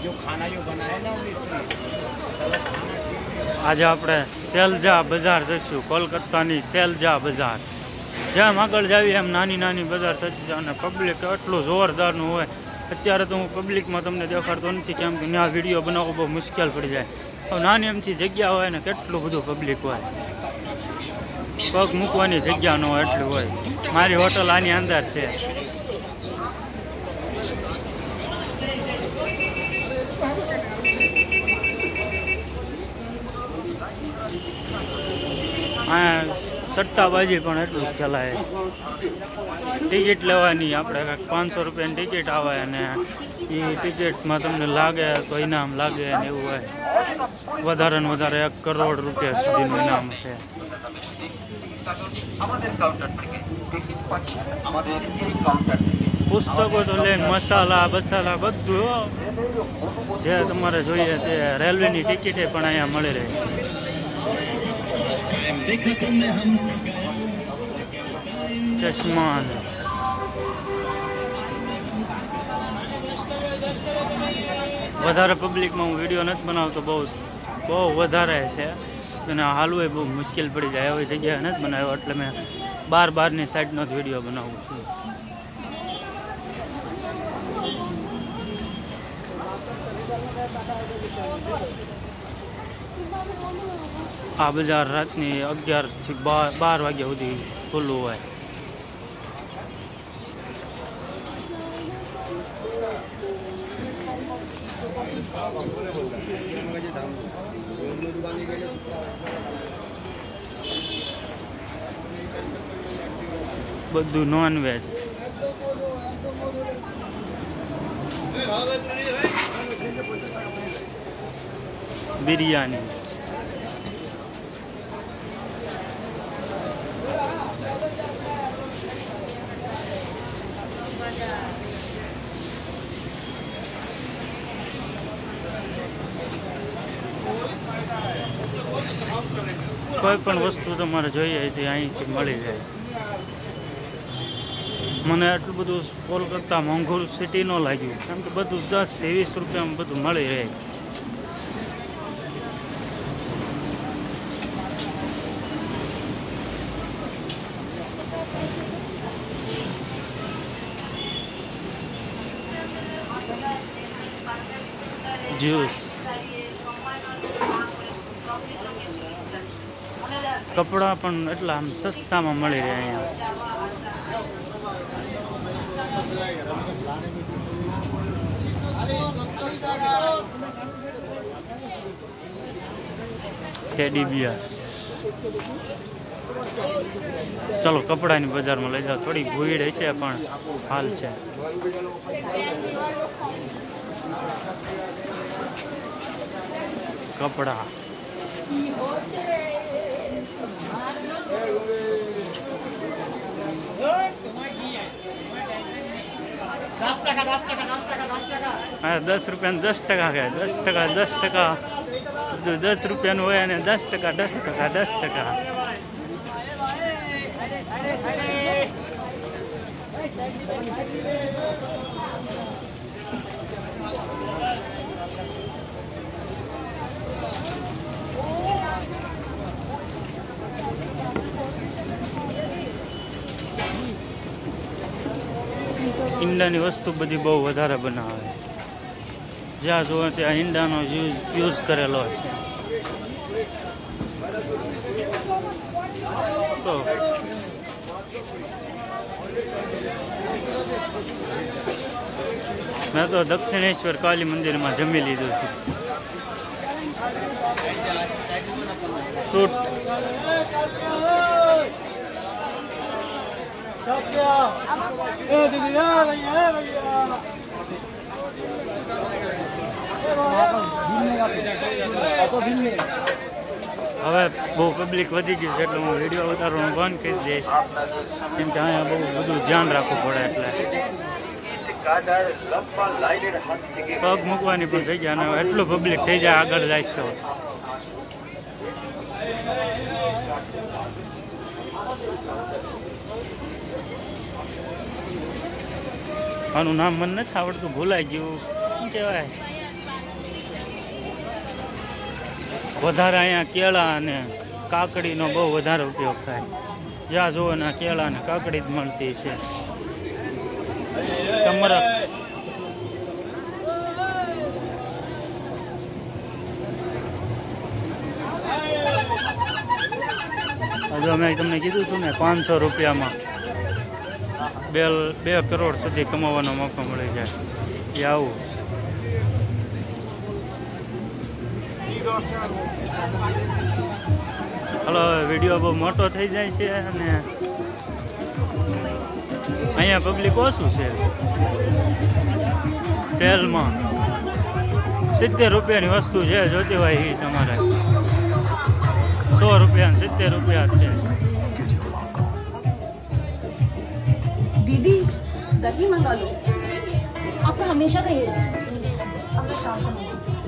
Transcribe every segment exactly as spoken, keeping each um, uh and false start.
जो खाना जो बनाए ना मिस्त्री आज આપણે સેલજા બજાર જઈશું, કોલકાતાની સેલજા બજાર. જેમ આગળ જાવી એમ નાની નાની બજાર થતી જાય અને પબ્લિક એટલું જોરદારનું હોય. અત્યારે તો હું પબ્લિકમાં તમને દેખાડતો નથી કેમ કે ત્યાં વિડીયો બનાવવો બહુ મુશ્કેલ પડી જાય. હવે નાની એમથી જગ્યા હોય ને કેટલું બધું પબ્લિક હોય, પગ મૂકવાની જગ્યા ન હોય એટલું હોય. મારી હોટલ આની અંદર છે. હા, સટ્ટાબાજી પણ એટલું ખેલાય. ટિકિટ લેવાની આપણે કાંઈક પાંચસો રૂપિયાની ટિકિટ આવે અને એ ટિકિટમાં તમને લાગે તો ઇનામ લાગે ને એવું હોય. વધારે ને વધારે એક કરોડ રૂપિયા સુધીનું ઇનામ છે. પુસ્તકો તો લઈને મસાલા બસાલા બધું જે તમારે જોઈએ તે રેલવેની ટિકિટે પણ અહીંયા મળી રહે. ચશ્મા વધારે પબ્લિકમાં હું વિડીયો નથી બનાવતો, બહુ બહુ વધારે છે અને હાલવું બહુ મુશ્કેલ પડી જાય. એવી જગ્યાએ નથી બનાવ્યો એટલે મેં બાર બારની સાઈડનો જ વિડીયો બનાવું છું. આ બજાર રાતની અગિયારથી બાર બાર વાગ્યા સુધી ખુલ્લું હોય. બધું નોનવેજ. બિરયાની, કોઈ પણ વસ્તુ તમારે જોઈએ તે અહીંથી મળી જાય. મને એટલું બધું કોલકાતા મોંઘું સિટી ન લાગ્યું કેમ કે બધું દસ થી વીસ રૂપિયામાં બધું મળી રહે. જ્યુસ, કપડાં પણ એટલા આમ સસ્તામાં મળી રહે અહીંયા. Teddy bear. ચલો કપડાની બજારમાં લઈ જાઓ. થોડી ભીડ છે પણ હાલ છે. કપડા હા, દસ રૂપિયા દસ ટકા કહે. દસ ટકા દસ ટકા દસ રૂપિયાનું હોય અને દસ ટકા દસ ટકા દસ ટકા ઈંડાની વસ્તુ બધી બહુ વધારે બનાવે. જ્યાં જોવે ત્યાં ઈંડાનો યુઝ કરેલો છે. તો મેં તો દક્ષિણેશ્વર કાલી મંદિરમાં જમી લીધું હતું. ફ્રૂટ હવે બહુ પબ્લિક વધી ગઈ છે એટલે હું વિડીયો ઉતારવાનું બંધ કરી દઈશ કેમ કે અહીંયા બહુ બધું ધ્યાન રાખવું પડે. એટલે પગ મૂકવાની પણ જગ્યા ને એટલું પબ્લિક થઈ જાય આગળ જાય તો. આનું નામ મને નથી આવડતું, ભૂલાઈ ગયું. શું કહેવાય? વધારે અહીંયા કેળા અને કાકડીનો બહુ વધારે ઉપયોગ થાય. જ્યાં જુઓ ને કેળા અને કાકડી જ મળતી છે. તમારા હજુ અમે તમને કીધું હતું ને પાંચસો રૂપિયામાં બે બે કરોડ સુધી કમાવાનો મોકો મળી જાય. એ આવું હલો, વિડીયો બહુ મોટો થઈ જાય છે અને અહીંયા પબ્લિક ઓછું છે. સેલમાં સિત્તેર રૂપિયાની વસ્તુ છે, જોતી હોય એ તમારે સો રૂપિયા સિત્તેર રૂપિયા છે. दीदी दही मंगा लो, आपको हमेशा का ये अपना शाम को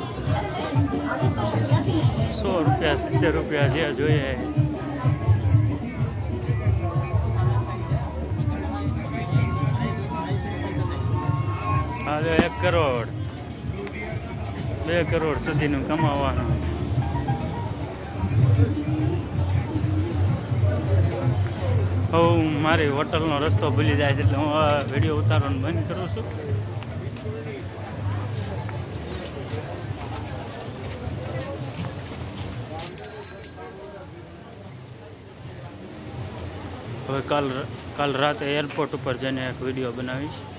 સો રૂપિયા સિત્તેર રૂપિયા જે જોઈએ. આજે એક કરોડ બે કરોડ સુધીનું કમાવાનું. હું મારી હોટલનો રસ્તો ભૂલી જાય છે એટલે હું આ વિડીયો ઉતારવાનું બંધ કરું છું. હવે કાલ કાલ રાતે એરપોર્ટ ઉપર જઈને એક વિડીયો બનાવીશ.